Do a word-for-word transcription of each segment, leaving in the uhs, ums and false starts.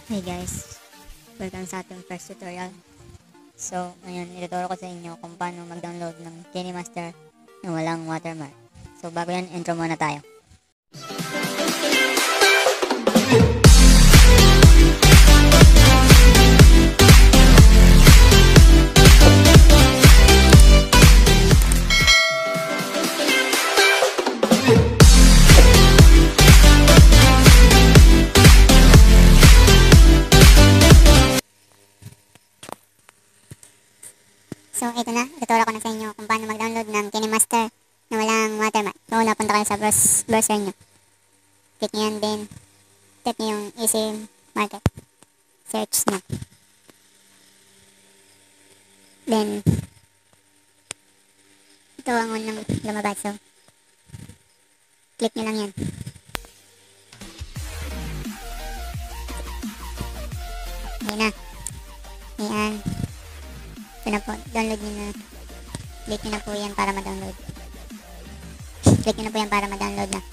Hey guys, welcome sa ating first tutorial. So, ngayon ituturo ko sa inyo kung paano mag-download ng KineMaster na walang watermark. So, bago yan, intro muna tayo. So, ito na. Ituturo ko na sa inyo kung paano mag-download ng KineMaster na walang watermark. So, una, punta kayo sa browse, browser nyo. Click nyo yan, then type nyo yung Easy Market. Search nyo. Then, ito ang unang lumabas. So, click nyo lang yan. Ayan na. Ayan. Ito na po, download nyo na. Click nyo na po yan para ma-download. Click nyo na po yan para ma-download na.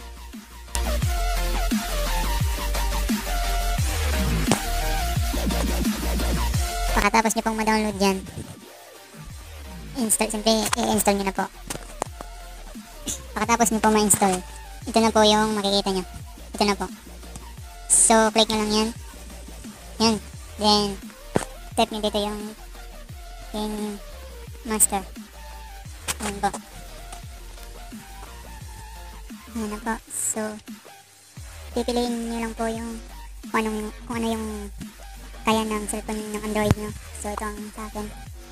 Pagkatapos nyo pong ma-download yan, install, simple i-install nyo na po. Pagkatapos nyo po ma-install, ito na po yung makikita nyo. Ito na po. So, click nyo lang yan. Yan. Then, type nyo dito yung KineMaster. Ayan po. Ayan na po. So, pipiliin nyo lang po yung kung, anong, kung ano yung kaya ng cellphone ng Android nyo. So, ito ang sa akin.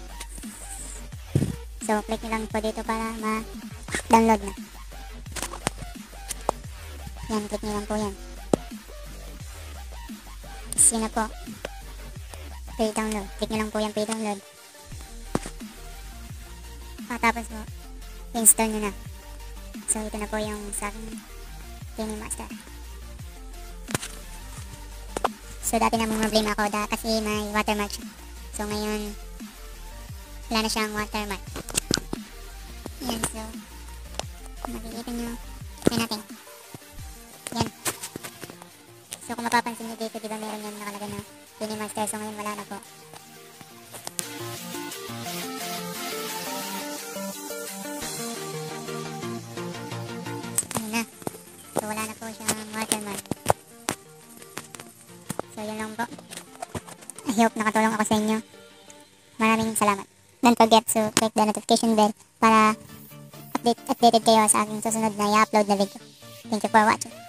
So, click nyo lang po dito para ma-download na. Yan, click nyo lang po yan. Tapos yun na po. Pre-download. Click nyo lang po yan, pre-download. Pagkatapos po, install nyo na. So, ito na po yung sa aking KineMaster. So, dati na mong problema ako da, kasi may watermark siya. So, ngayon, wala na siyang watermark. Yan, so, makikita nyo. Try natin. Yan. So, kung mapapansin nyo dito, diba meron yan nakalagay na KineMaster. So, ngayon wala na po. Ayan na. So, wala na po siyang watermark. So, yun lang po. I hope nakatulong ako sa inyo. Maraming salamat. Don't forget to click the notification bell para update, updated kayo sa aking susunod na i-upload na video. Thank you for watching.